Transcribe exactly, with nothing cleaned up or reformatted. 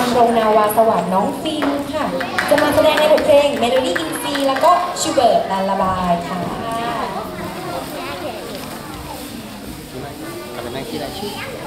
ำรงนาวาสวรรค์น้องฟิล์มค่ะจะมาแสดงในบทเพลง Melody in C แล้วก็ชูเบิร์ตลาลาบายค่ะกลับไปนั่งที่ไรชื่อ